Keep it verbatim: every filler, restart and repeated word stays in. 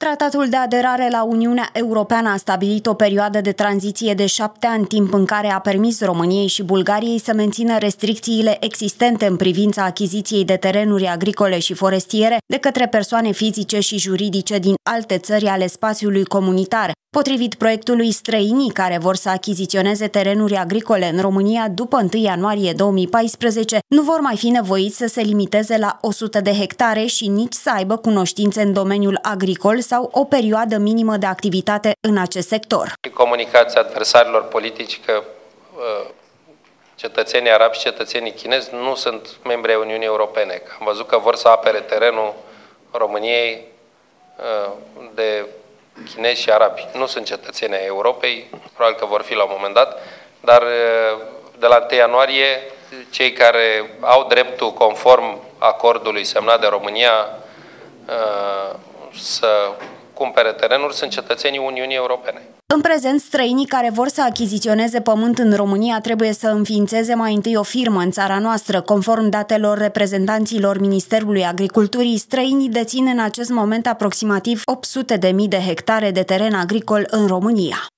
Tratatul de aderare la Uniunea Europeană a stabilit o perioadă de tranziție de șapte ani, timp în care a permis României și Bulgariei să mențină restricțiile existente în privința achiziției de terenuri agricole și forestiere de către persoane fizice și juridice din alte țări ale spațiului comunitar. Potrivit proiectului, străinii care vor să achiziționeze terenuri agricole în România după întâi ianuarie două mii paisprezece nu vor mai fi nevoiți să se limiteze la o sută de hectare și nici să aibă cunoștințe în domeniul agricol sau o perioadă minimă de activitate în acest sector. Comunicația adversarilor politici că uh, cetățenii arabi și cetățenii chinezi nu sunt membri ai Uniunii Europene. Am văzut că vor să apere terenul României uh, de chinezi și arabi. Nu sunt cetățeni ai Europei, probabil că vor fi la un moment dat, dar uh, de la întâi ianuarie cei care au dreptul conform acordului semnat de România uh, să cumpere terenuri sunt cetățenii Uniunii Europene. În prezent, străinii care vor să achiziționeze pământ în România trebuie să înființeze mai întâi o firmă în țara noastră. Conform datelor reprezentanților Ministerului Agriculturii, străinii dețin în acest moment aproximativ opt sute de mii de hectare de teren agricol în România.